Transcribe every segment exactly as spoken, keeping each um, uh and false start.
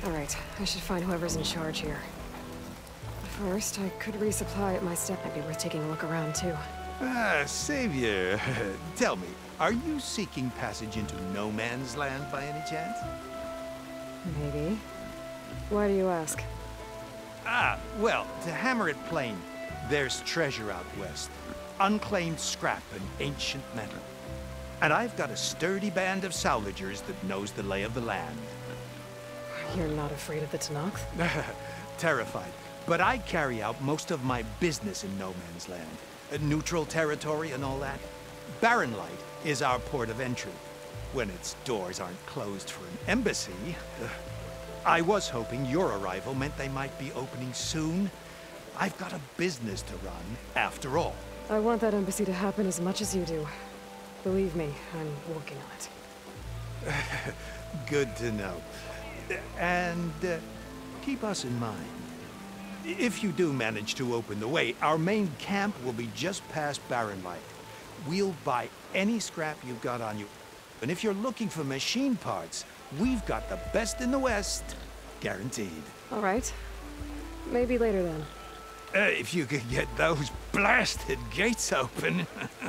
Alright, I should find whoever's in charge here. First, I could resupply at my step. Might be worth taking a look around, too. Ah, Savior. Tell me, are you seeking passage into no man's land by any chance? Maybe. Why do you ask? Ah, well, to hammer it plain, there's treasure out west. Unclaimed scrap and ancient metal. And I've got a sturdy band of salvagers that knows the lay of the land. You're not afraid of the Tenakth? Terrified. But I carry out most of my business in no man's land. Uh, neutral territory and all that. Barren Light is our port of entry. When its doors aren't closed for an embassy. Uh, I was hoping your arrival meant they might be opening soon. I've got a business to run, after all. I want that embassy to happen as much as you do. Believe me, I'm working on it. Good to know. And uh, keep us in mind. If you do manage to open the way, our main camp will be just past Barren Light. We'll buy any scrap you've got on you. And if you're looking for machine parts, we've got the best in the West. Guaranteed. All right. Maybe later then. Uh, if you could get those blasted gates open.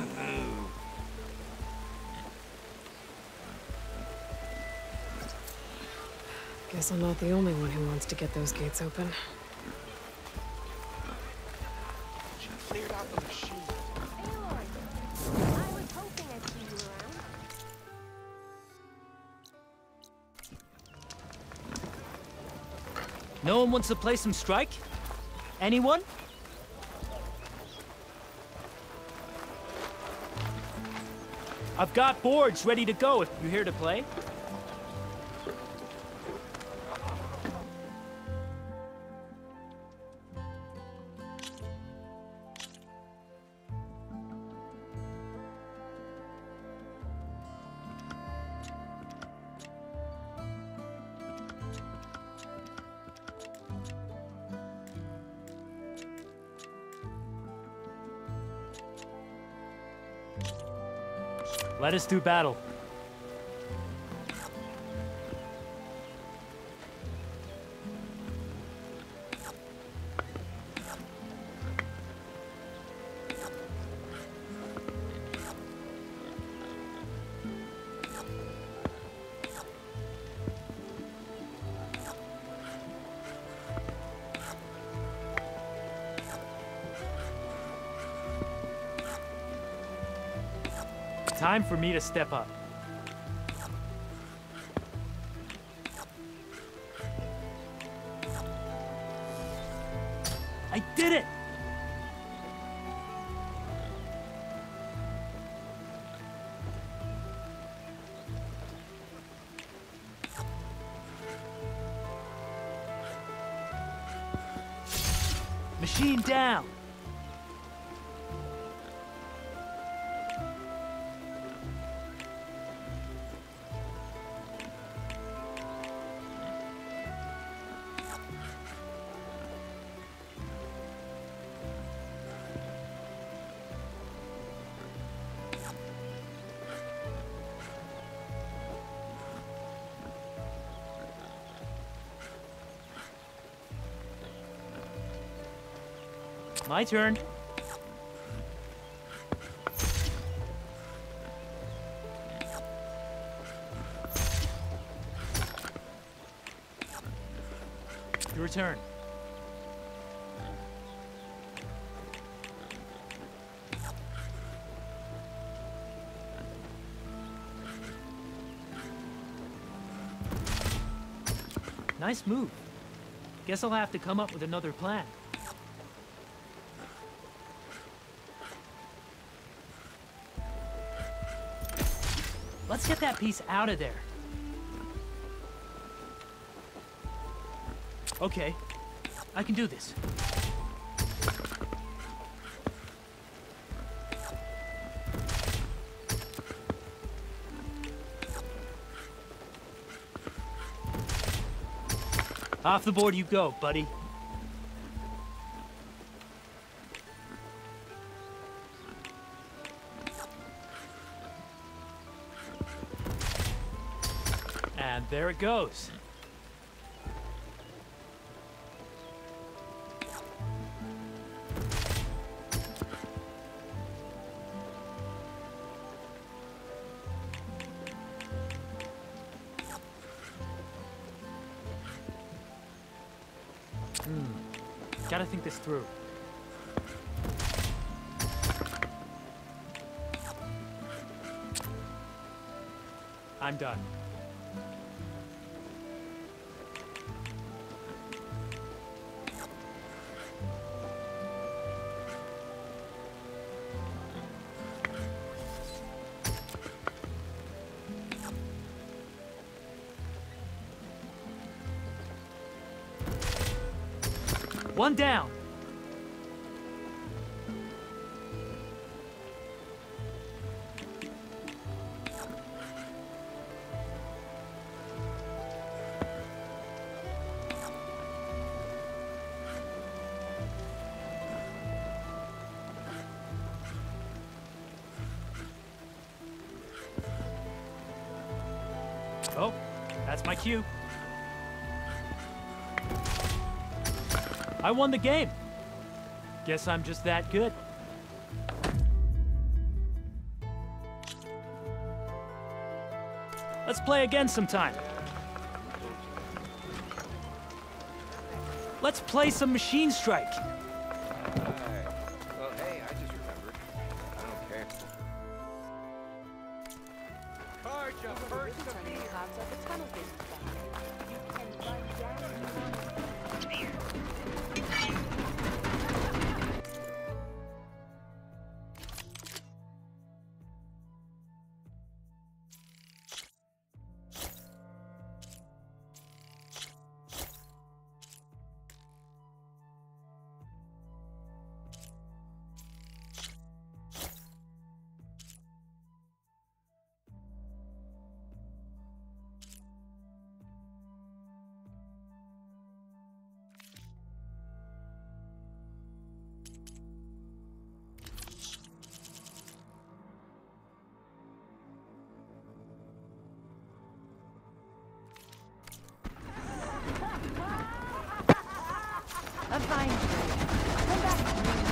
Guess I'm not the only one who wants to get those gates open. She cleared out the machine. Aloy, I was hoping I'd see you around. No one wants to play some Strike? Anyone? I've got boards ready to go if you're here to play. Let us do battle. Time for me to step up. I did it! Machine down! My turn. Your turn. Nice move. Guess I'll have to come up with another plan. Let's get that piece out of there. Okay, I can do this. Off the board you go, buddy. And there it goes. Hmm. Gotta think this through. I'm done. One down. Oh, that's my cue. I won the game. Guess I'm just that good. Let's play again sometime. Let's play some Machine Strike. Alright. Well, hey, I just remembered. I don't care. Charge up first to Turning the clouds like a tunnel vision thing. You can run down if you want. A fine trade. Come back to me.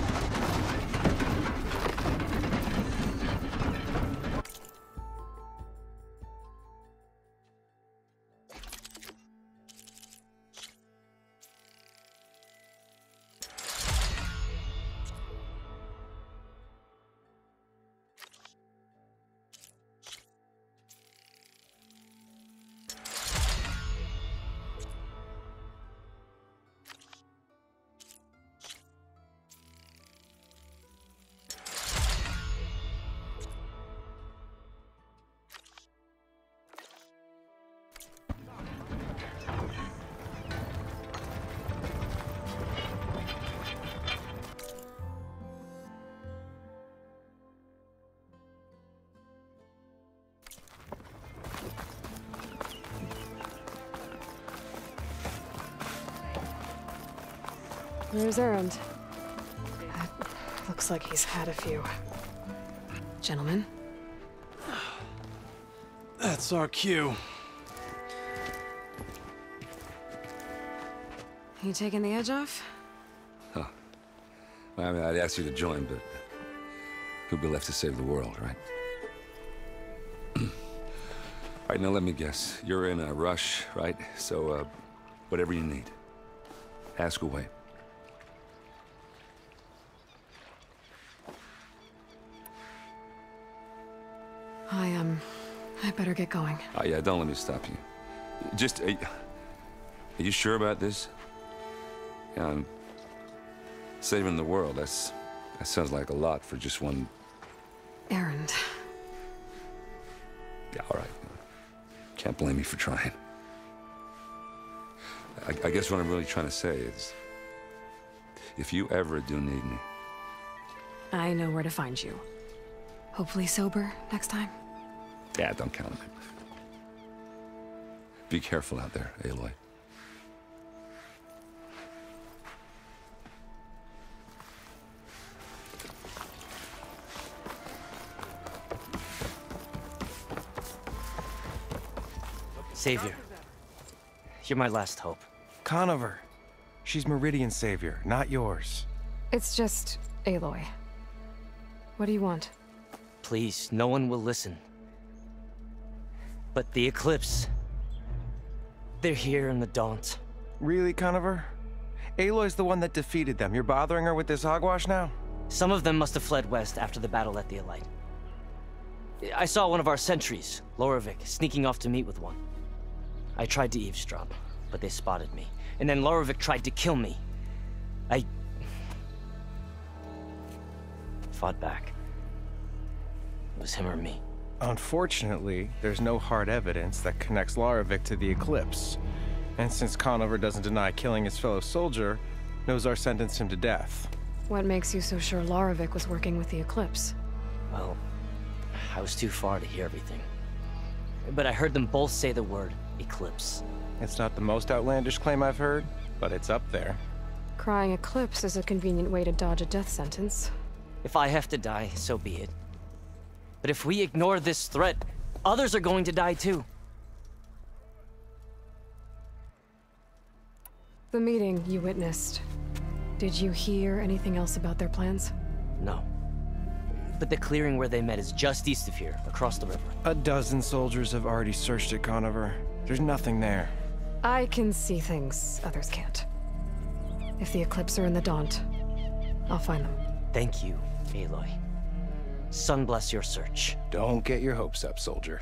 Where's Erend? Uh, looks like he's had a few. Gentlemen? That's our cue. You taking the edge off? Huh. Well, I mean, I'd ask you to join, but who'd be left to save the world, right? All right, now let me guess. You're in a rush, right? So, uh, whatever you need, ask away. I, um, I better get going. Oh, yeah, don't let me stop you. Just, are you, are you sure about this? Yeah, I'm saving the world. That's, that sounds like a lot for just one... Erend. Yeah, all right. Can't blame me for trying. I, I guess what I'm really trying to say is, if you ever do need me... I know where to find you. Hopefully sober next time. Yeah, don't count on it. Be careful out there, Aloy. Savior, you're my last hope. Conover. She's Meridian's savior, not yours. It's just Aloy. What do you want? Please, no one will listen. But the Eclipse... they're here in the Daunt. Really, Conover? Aloy's the one that defeated them. You're bothering her with this hogwash now? Some of them must have fled west after the battle at the Elite. I saw one of our sentries, Lorevic, sneaking off to meet with one. I tried to eavesdrop, but they spotted me. And then Lorevic tried to kill me. I... fought back. It was him or me. Unfortunately, there's no hard evidence that connects Lorevic to the Eclipse. And since Conover doesn't deny killing his fellow soldier, Nozar sentenced him to death. What makes you so sure Lorevic was working with the Eclipse? Well, I was too far to hear everything. But I heard them both say the word Eclipse. It's not the most outlandish claim I've heard, but it's up there. Crying Eclipse is a convenient way to dodge a death sentence. If I have to die, so be it. But if we ignore this threat, others are going to die too. The meeting you witnessed. Did you hear anything else about their plans? No. But the clearing where they met is just east of here, across the river. A dozen soldiers have already searched it, Conover. There's nothing there. I can see things others can't. If the Eclipse are in the Daunt, I'll find them. Thank you, Aloy. Sun bless your search. Don't get your hopes up, soldier.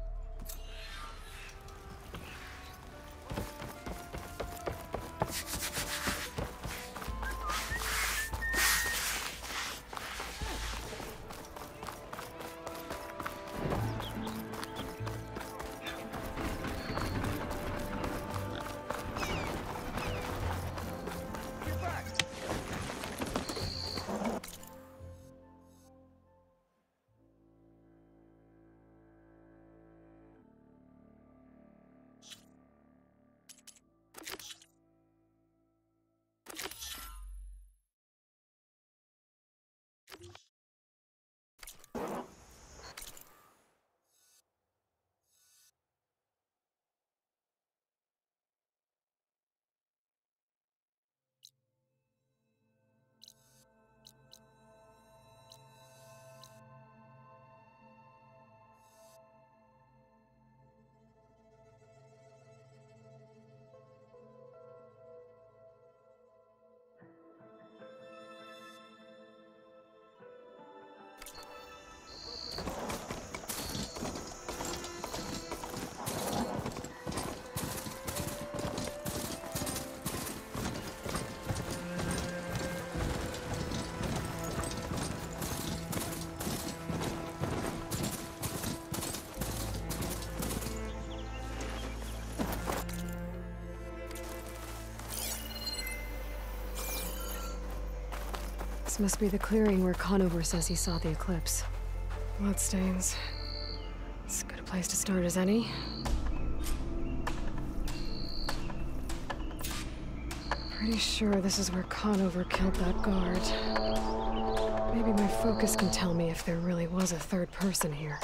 This must be the clearing where Conover says he saw the Eclipse. Bloodstains. As good a place to start as any. Pretty sure this is where Conover killed that guard. Maybe my focus can tell me if there really was a third person here.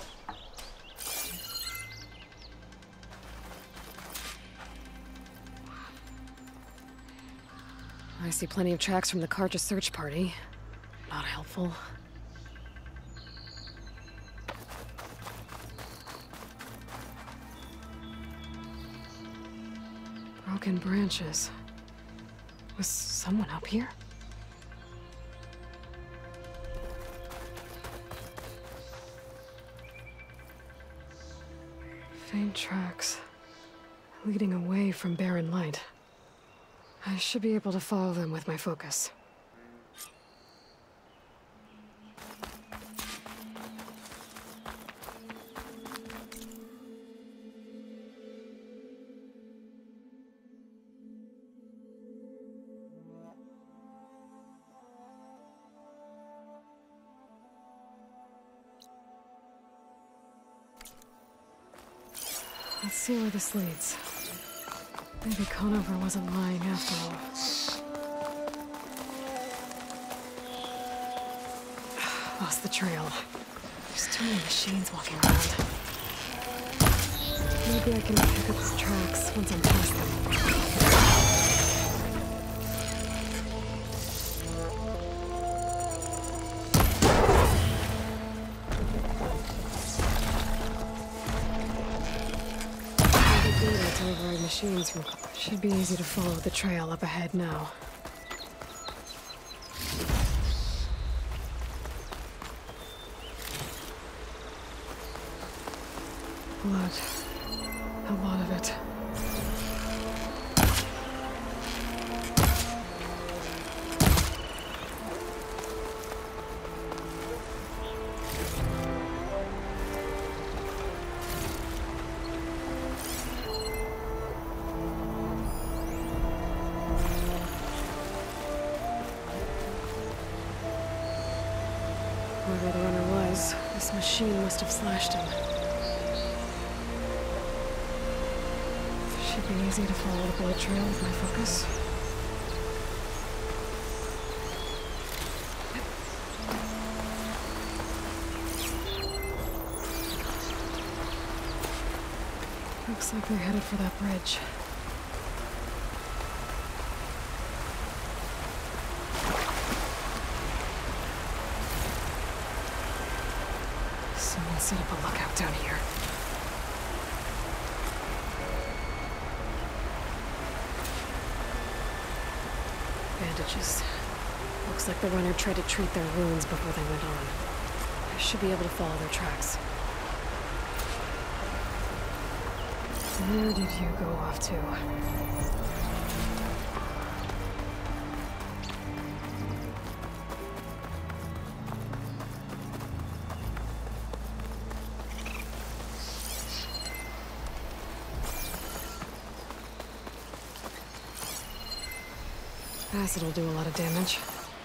I see plenty of tracks from the Carja search party. Not helpful. Broken branches. Was someone up here? Faint tracks. Leading away from Barren Light. I should be able to follow them with my focus. Let's see where this leads. Maybe Conover wasn't lying after all. Lost the trail. There's too many machines walking around. Maybe I can pick up the tracks once I'm past them. Override machines from... Should be easy to follow the trail up ahead now. Blood. A lot of it. Whoever the runner was, this machine must have slashed him. Should be easy to follow the blood trail with my focus. Looks like they're headed for that bridge. Someone set up a lookout down here. Bandages. Looks like the runner tried to treat their wounds before they went on. I should be able to follow their tracks. Where did you go off to? Acid will do a lot of damage.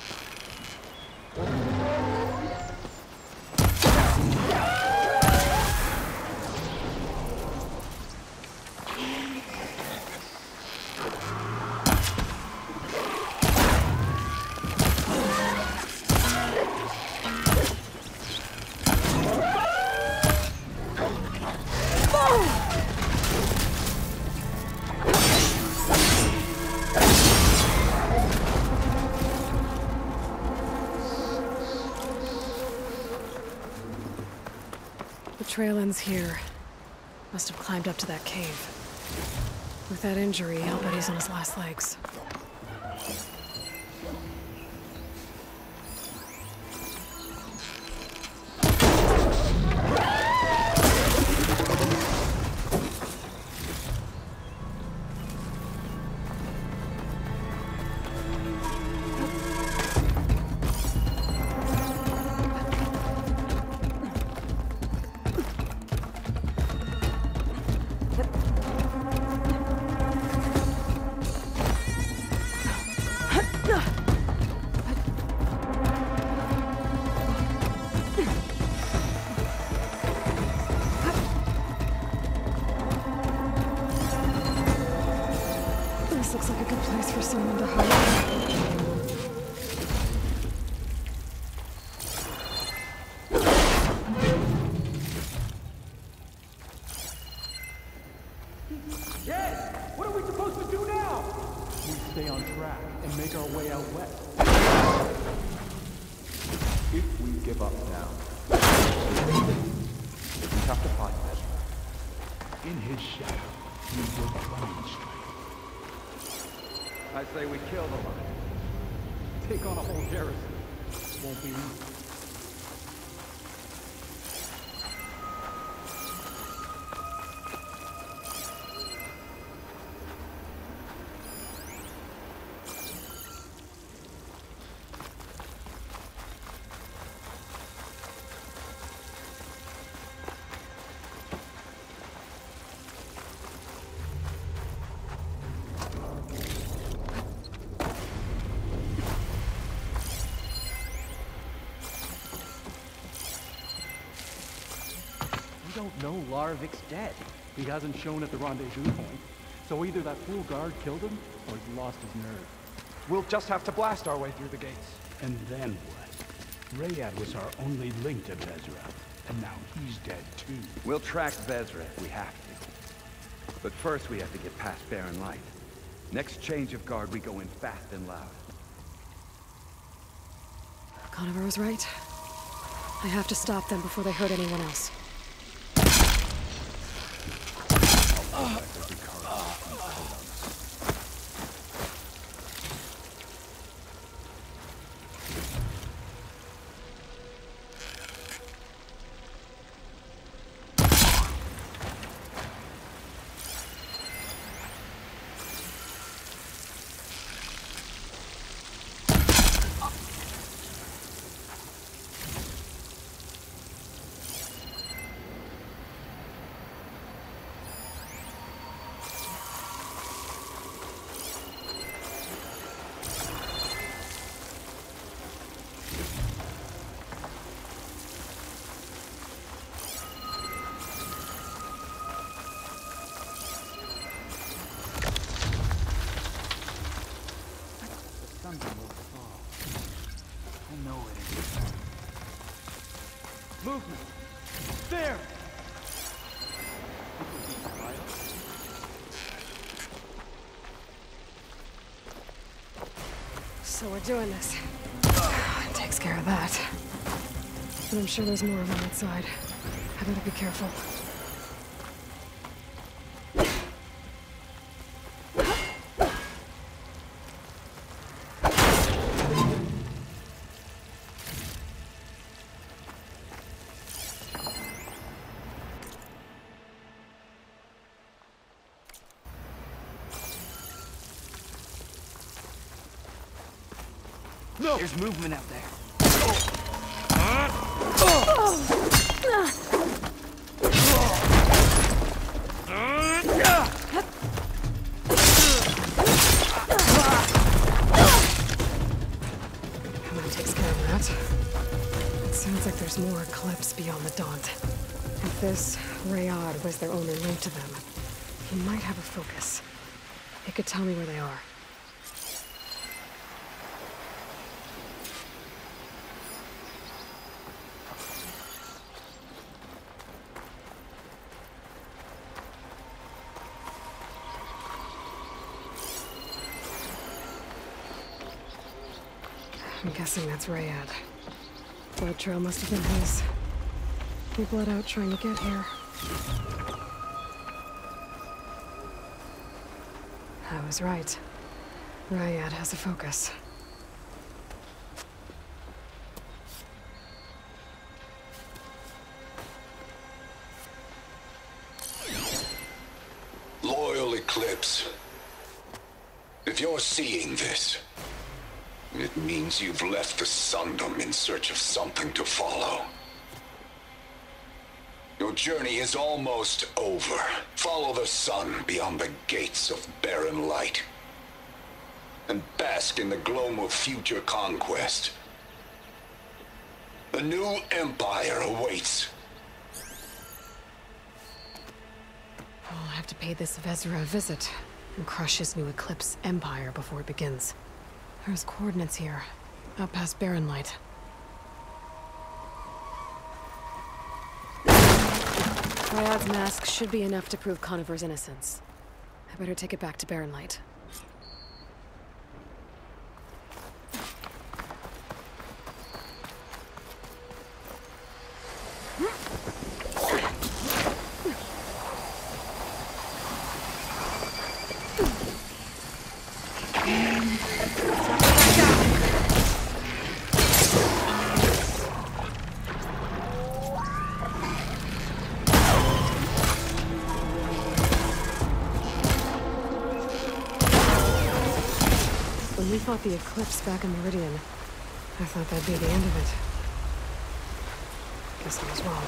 The trail ends here. Must have climbed up to that cave. With that injury, I'll bet he's on his last legs. This looks like a good place for someone to hide. Yes! What are we supposed to do now? We stay on track and make our way out west. If we give up now, we have to find Ezra. In his shadow, we will find strength. I say we kill the lion. Take on a whole garrison. Won't be easy. We don't know Larovik's dead. He hasn't shown at the rendezvous point. So either that fool guard killed him, or he lost his nerve. We'll just have to blast our way through the gates. And then what? Rayad was our only link to Vezra, and now he's dead too. We'll track Vezra if we have to. But first we have to get past Barren Light. Next change of guard, we go in fast and loud. Conover was right. I have to stop them before they hurt anyone else. Movement. There! So we're doing this. Takes care of that. But I'm sure there's more of them outside. I better be careful. No! There's movement out there. That takes care of that. It sounds like there's more Eclipse beyond the Daunt. If this Rayad was their only link to them, he might have a focus. He could tell me where they are. I'm guessing that's Rayad. Blood trail must have been his. He bled out trying to get here. I was right. Rayad has a focus. Loyal Eclipse. If you're seeing this, it means you've left the Sundom in search of something to follow. Your journey is almost over. Follow the sun beyond the gates of barren light, and bask in the gloam of future conquest. A new empire awaits. I'll have to pay this Vezra a visit and crush his new Eclipse empire before it begins. There's coordinates here, out past Barren Light. Rayad's mask should be enough to prove Conover's innocence. I better take it back to Barren Light. When we fought the Eclipse back in Meridian, I thought that'd be the end of it. Guess I was wrong.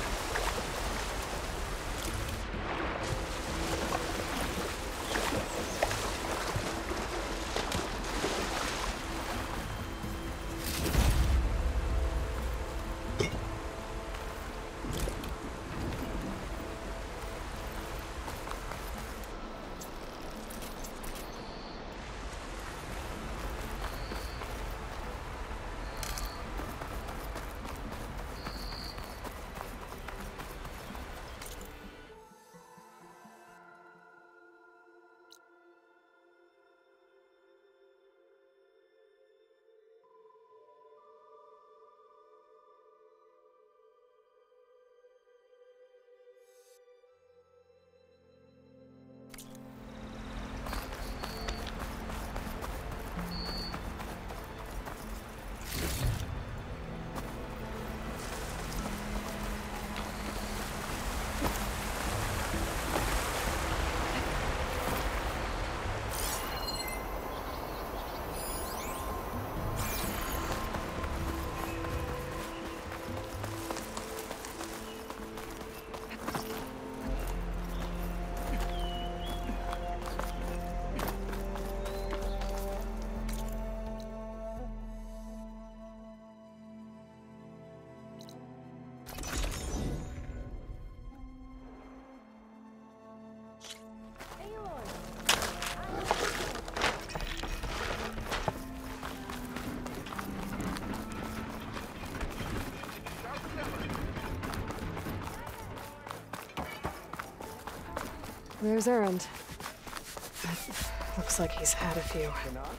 There's Erend. Looks like he's had a few.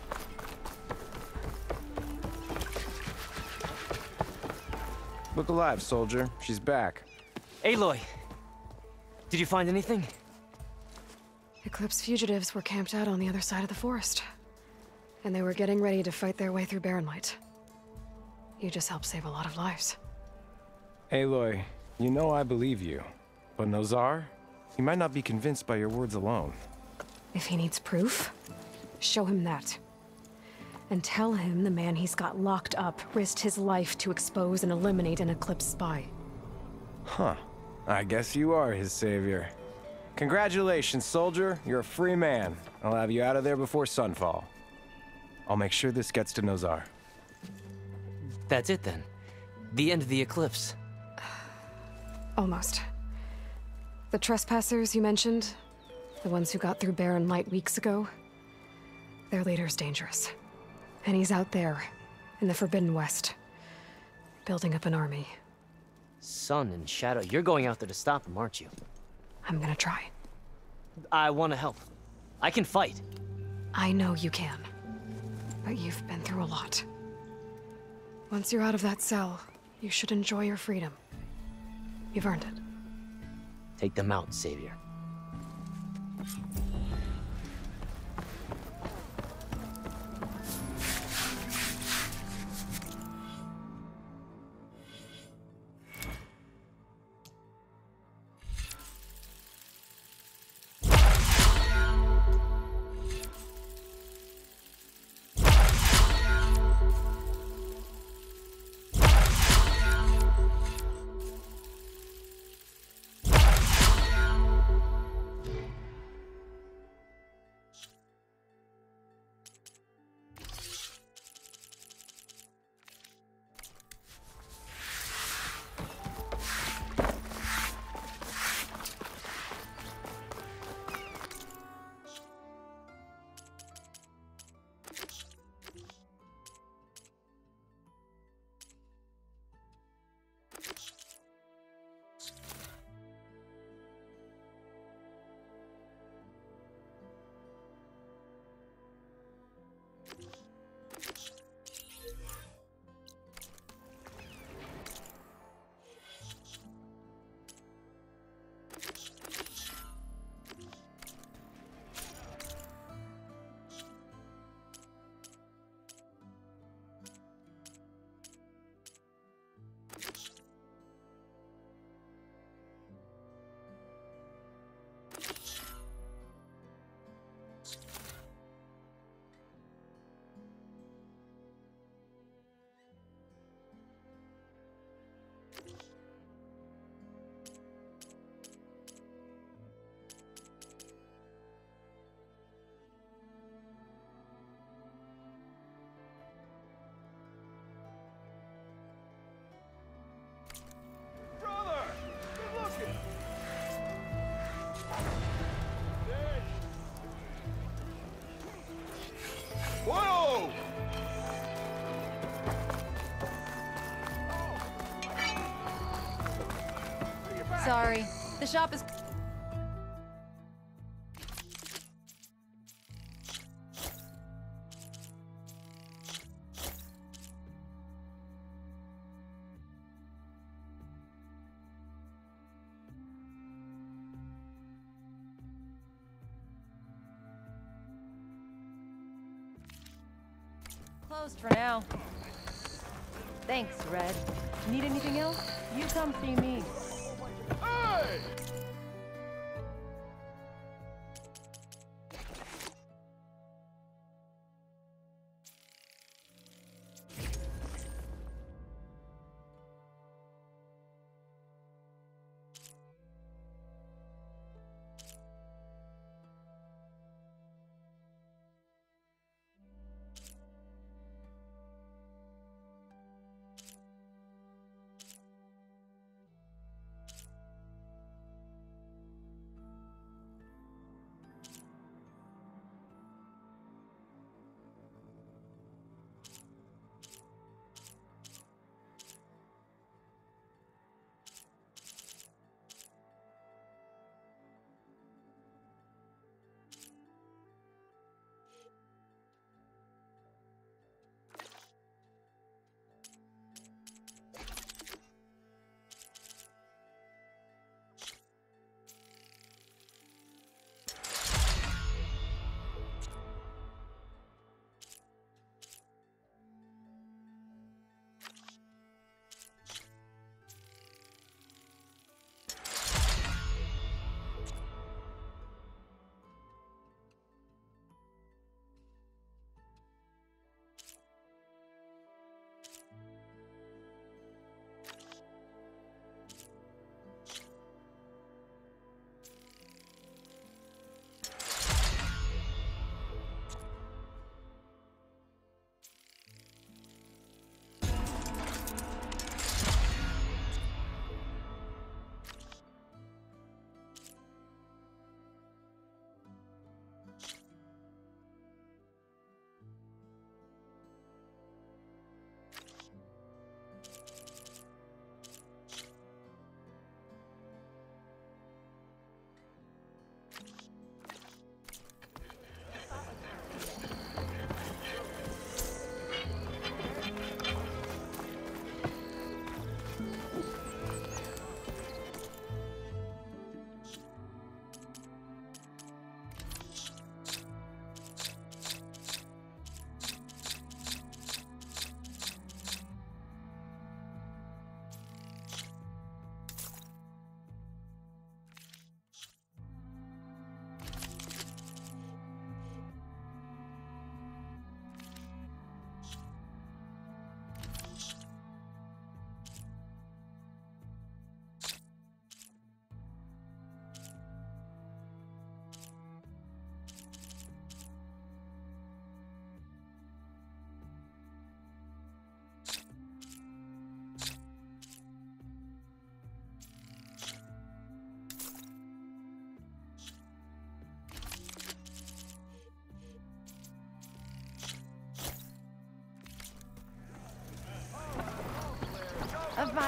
Look alive, soldier. She's back. Aloy! Did you find anything? Eclipse fugitives were camped out on the other side of the forest. And they were getting ready to fight their way through Barren Light. You just helped save a lot of lives. Aloy, you know I believe you. But Nozar? He might not be convinced by your words alone. If he needs proof, show him that. And tell him the man he's got locked up risked his life to expose and eliminate an Eclipse spy. Huh. I guess you are his savior. Congratulations, soldier. You're a free man. I'll have you out of there before sunfall. I'll make sure this gets to Nozar. That's it then. The end of the Eclipse. Almost. The trespassers you mentioned, the ones who got through Barren Light weeks ago, their leader's dangerous. And he's out there, in the Forbidden West, building up an army. Sun and Shadow, you're going out there to stop him, aren't you? I'm gonna try. I want to help. I can fight. I know you can. But you've been through a lot. Once you're out of that cell, you should enjoy your freedom. You've earned it. Take them out, Savior. Whoa! Sorry. The shop is... closed for now. Thanks, Red. Need anything else? You come see me. Hey!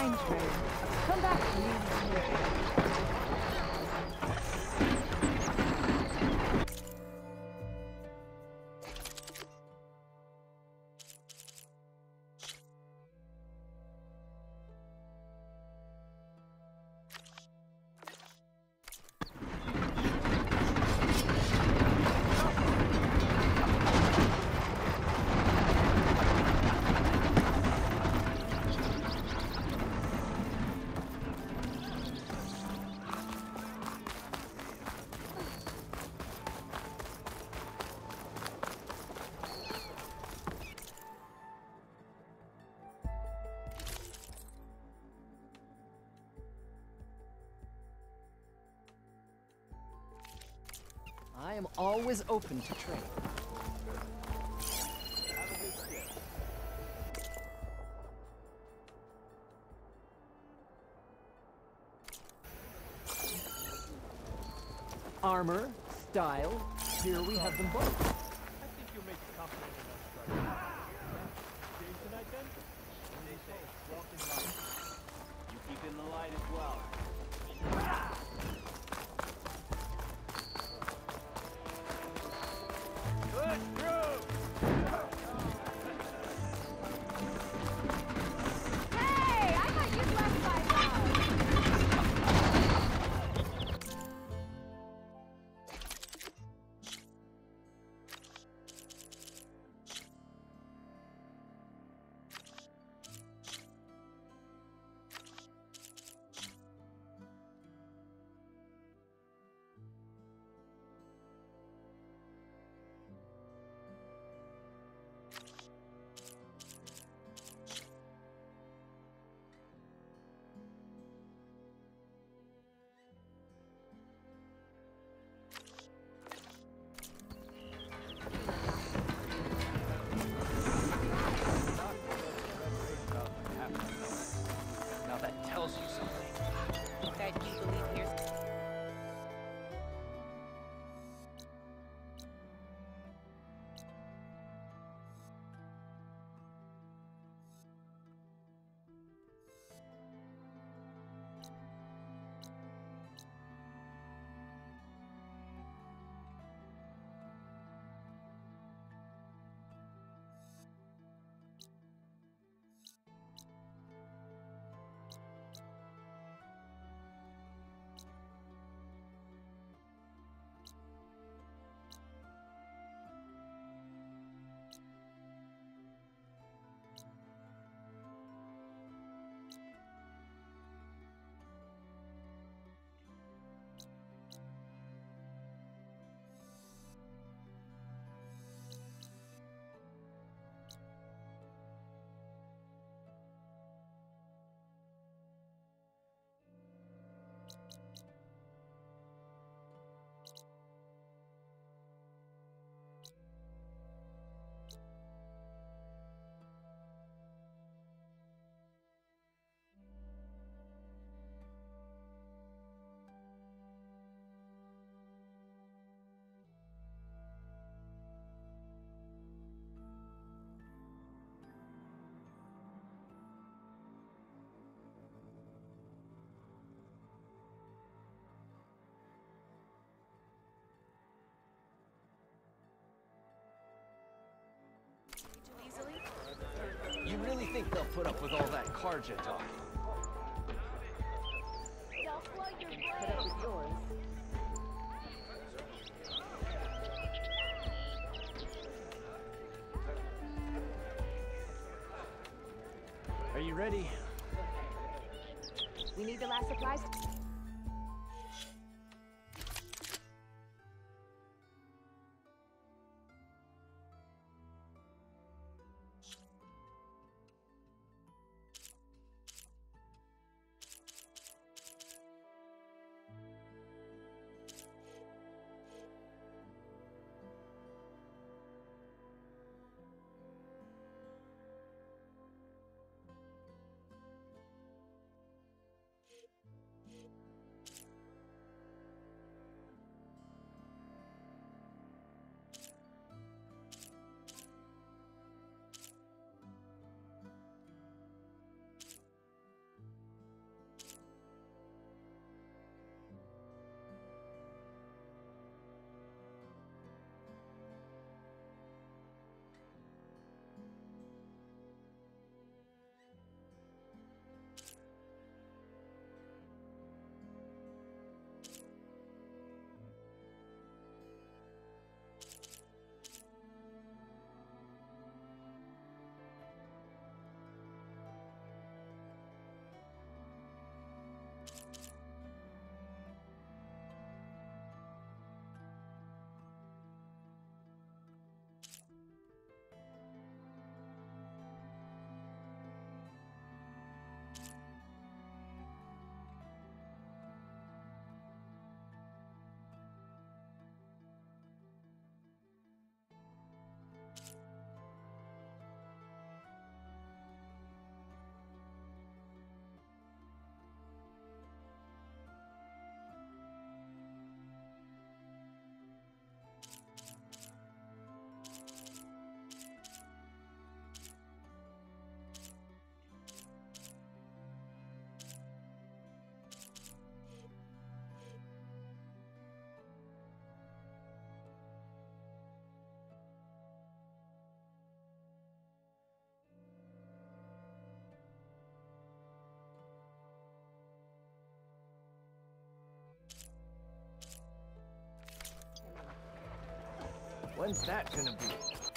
fine trade. Come back to me when you're ready. I am always open to trade. Armor, style, here we have them both. I think you'll make a compliment enough strike. Game tonight then? When they say, walk in light. You keep in the light as well. Good through! Hey, I thought you'd left by now. Now that tells you something. That you believe here's... You really think they'll put up with all that Karja talk? They'll slow your brain. Put up with yours. Are you ready? We need the last supplies. When's that gonna be?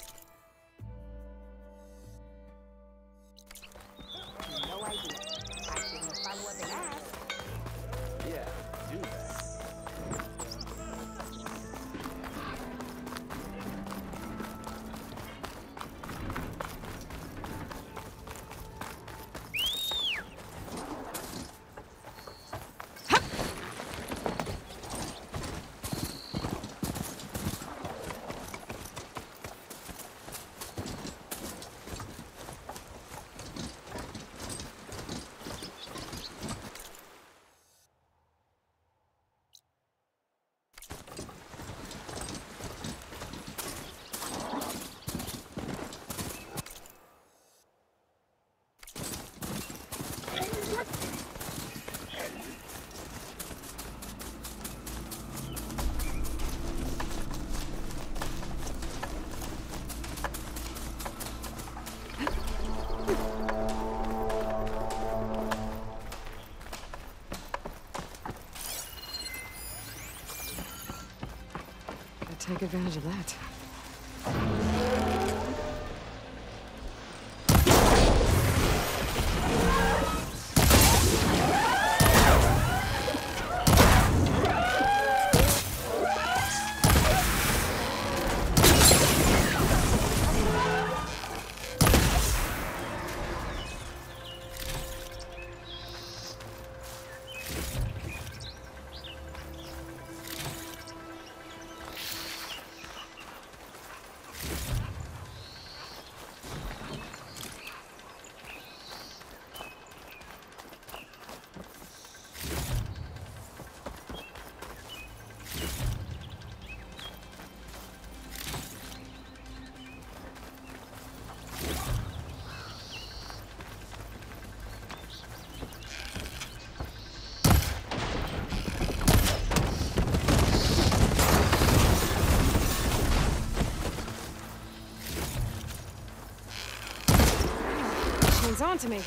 No idea. I shouldn't follow what they ask. Yeah, do that. Take advantage of that. Hands on to me.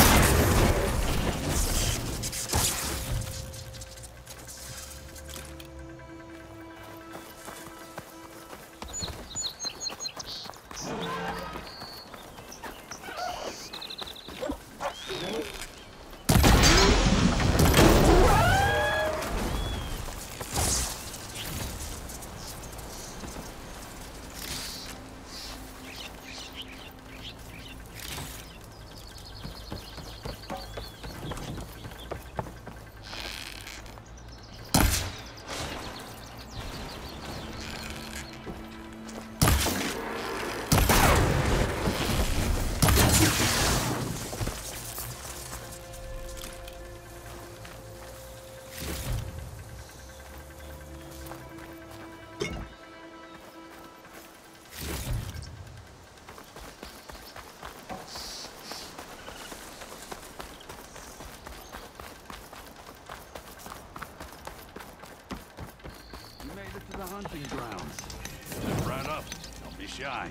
To the hunting grounds. Step right up. Don't be shy.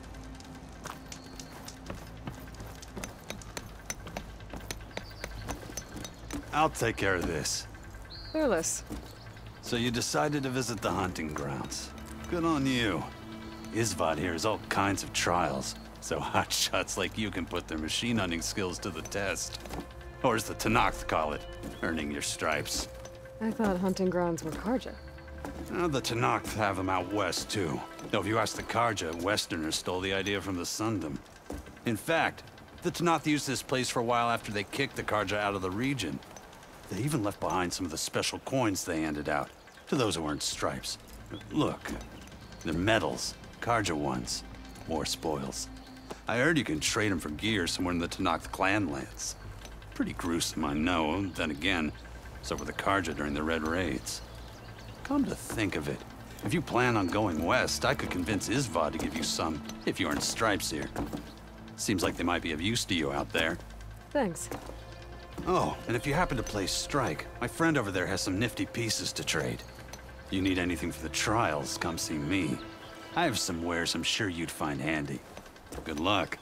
I'll take care of this. Fearless. So you decided to visit the hunting grounds. Good on you. Isvad here has all kinds of trials, so hotshots like you can put their machine hunting skills to the test. Or as the Tenakth call it, earning your stripes. I thought hunting grounds were Karja. Now, the Tenakth have them out west, too. Though if you ask the Karja, Westerners stole the idea from the Sundom. In fact, the Tenakth used this place for a while after they kicked the Karja out of the region. They even left behind some of the special coins they handed out, to those who earned stripes. Look, they're medals, Karja ones. More spoils. I heard you can trade them for gear somewhere in the Tenakth clan lands. Pretty gruesome, I know. Then again, so were the Karja during the Red Raids. Come to think of it, if you plan on going west, I could convince Isvad to give you some, if you earn stripes here. Seems like they might be of use to you out there. Thanks. Oh, and if you happen to play Strike, my friend over there has some nifty pieces to trade. You need anything for the trials, come see me. I have some wares I'm sure you'd find handy. Good luck.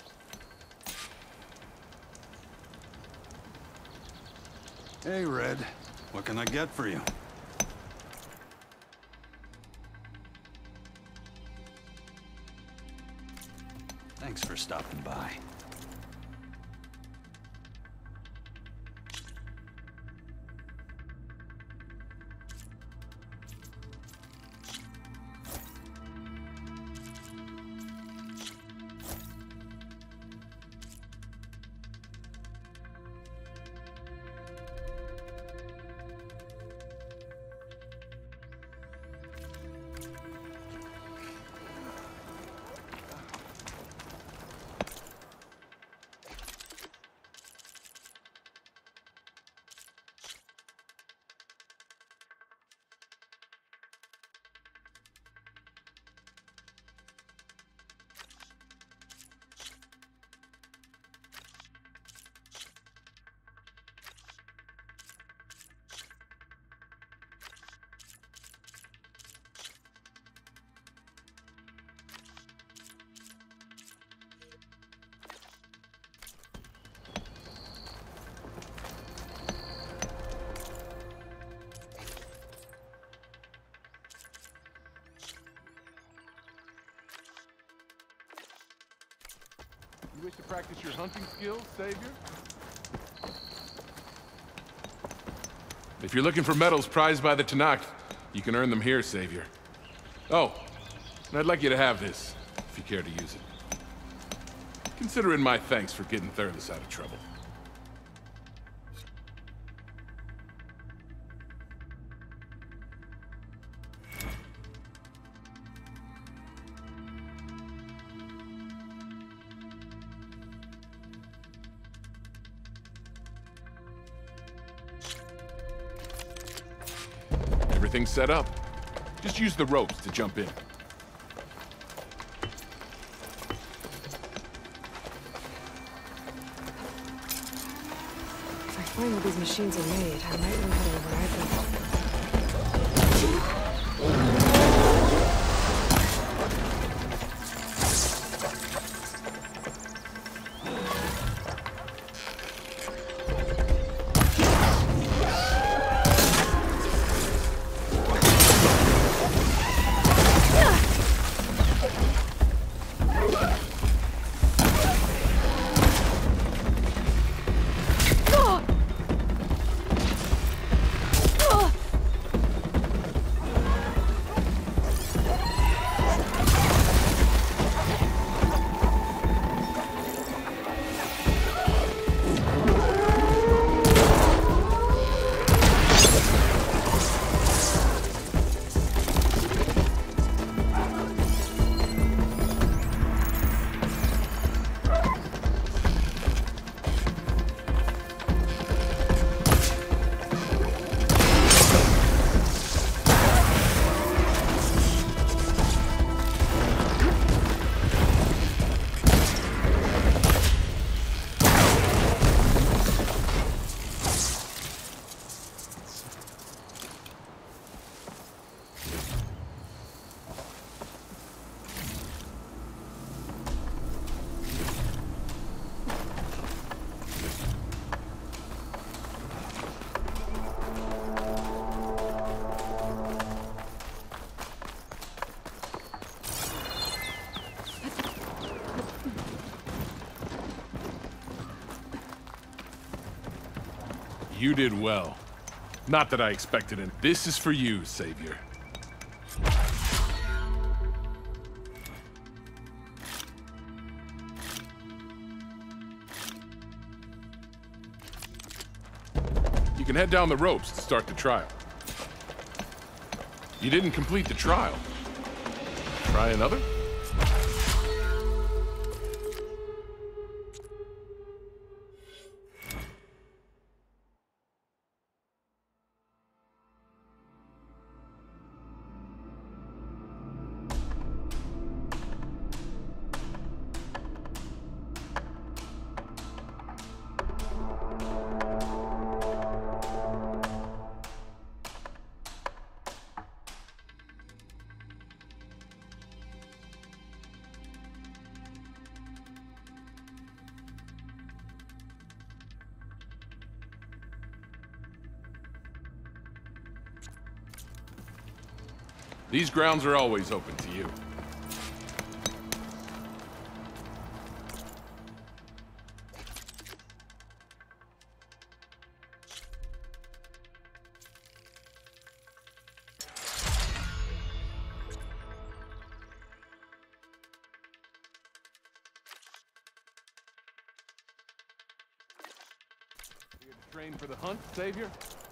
Hey, Red. What can I get for you? Thanks for stopping by. You wish to practice your hunting skills, Savior? If you're looking for medals prized by the Tenakth, you can earn them here, Savior. Oh, and I'd like you to have this, if you care to use it. Consider it my thanks for getting Thurlis out of trouble. Everything's set up. Just use the ropes to jump in. If I find where these machines are made, I might know how to override them. You did well. Not that I expected it. This is for you, Savior. You can head down the ropes to start the trial. You didn't complete the trial. Try another? These grounds are always open to you. train for the hunt, Savior?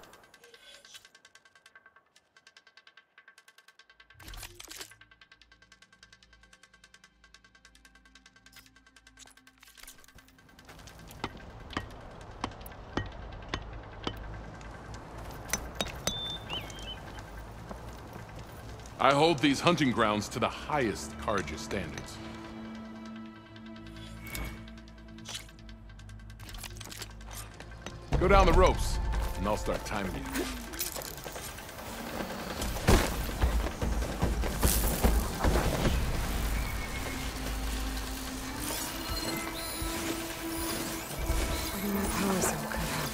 I hold these hunting grounds to the highest Carja standards. Go down the ropes, and I'll start timing you. Bring my power cell could help.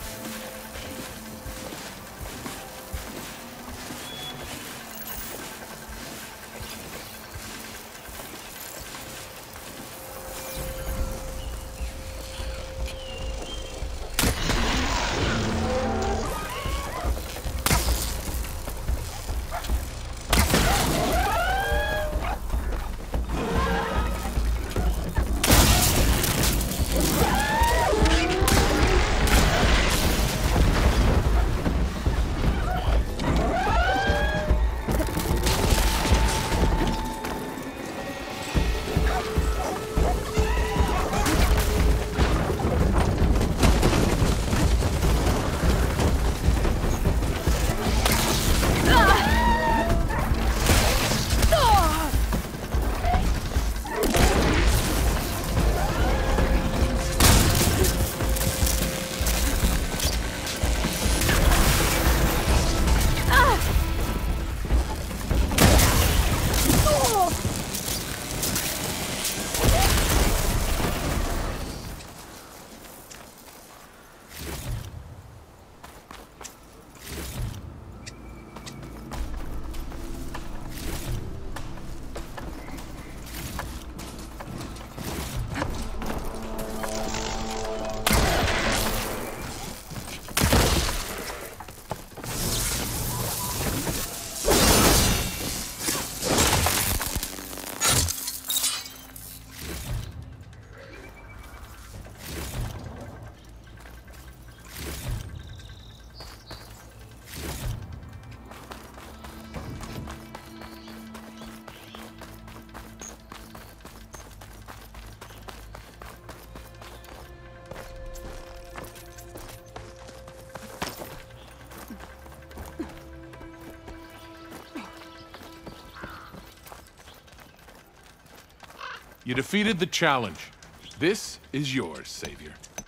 You defeated the challenge. This is yours, Savior.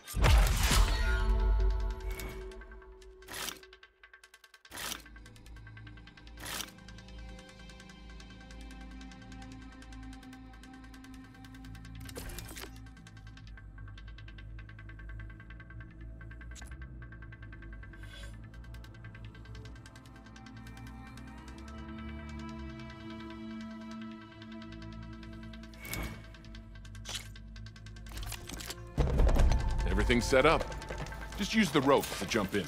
Everything's set up. Just use the rope to jump in.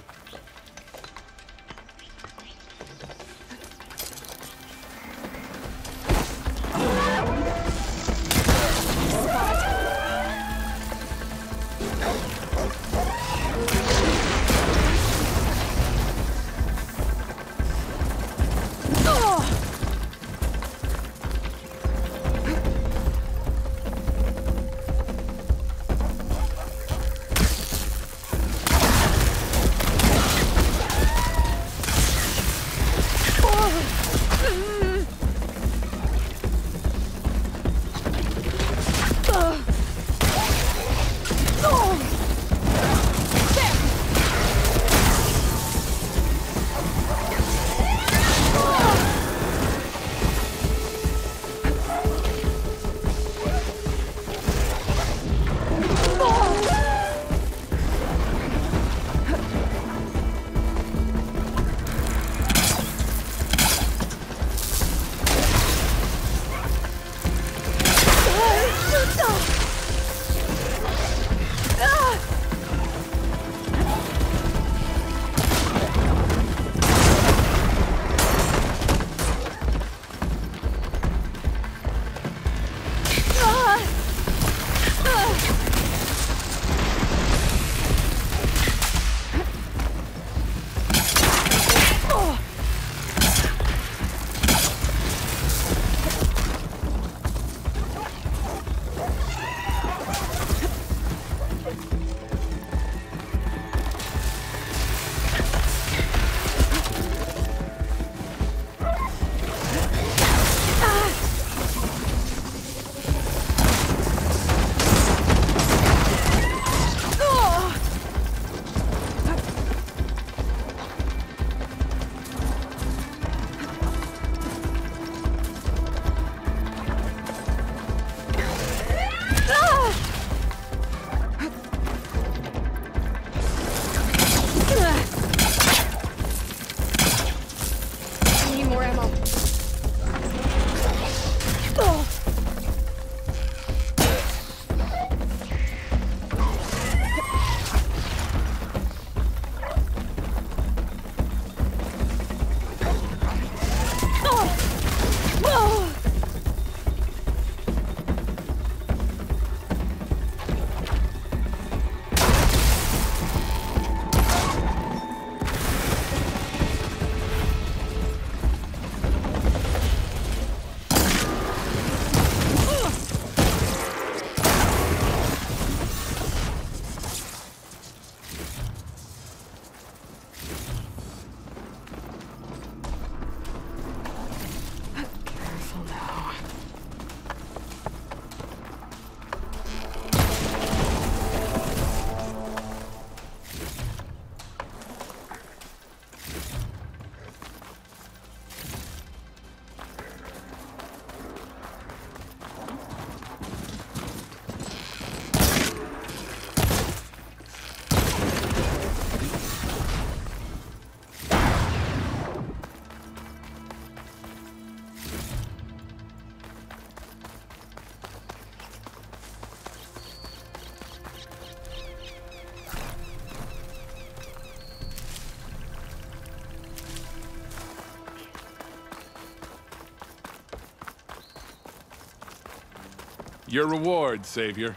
Your reward, Savior.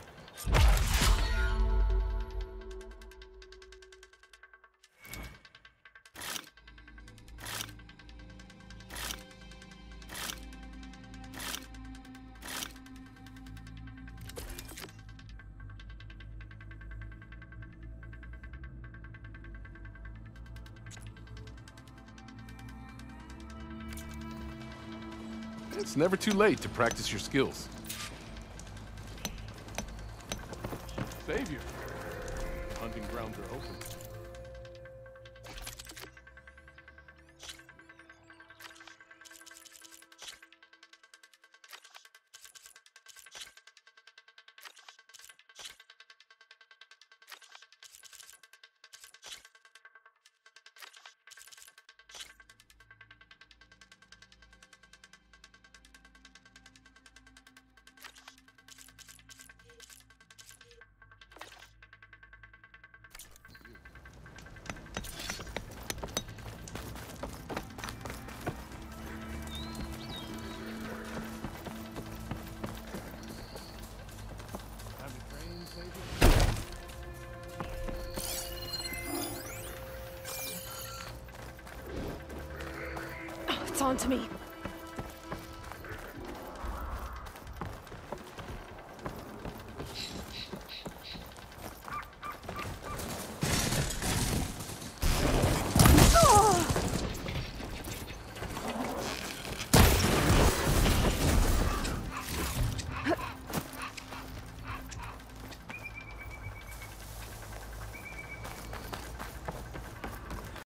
It's never too late to practice your skills. Savior. Hunting grounds are open. It's on to me.